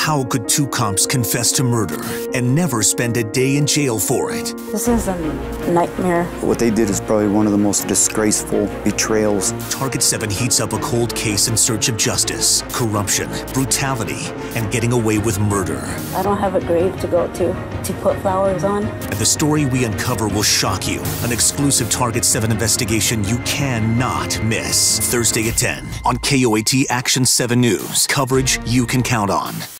How could two cops confess to murder and never spend a day in jail for it? This is a nightmare. What they did is probably one of the most disgraceful betrayals. Target 7 heats up a cold case in search of justice, corruption, brutality, and getting away with murder. I don't have a grave to go to put flowers on. And the story we uncover will shock you. An exclusive Target 7 investigation you cannot miss. Thursday at 10 on KOAT Action 7 News. Coverage you can count on.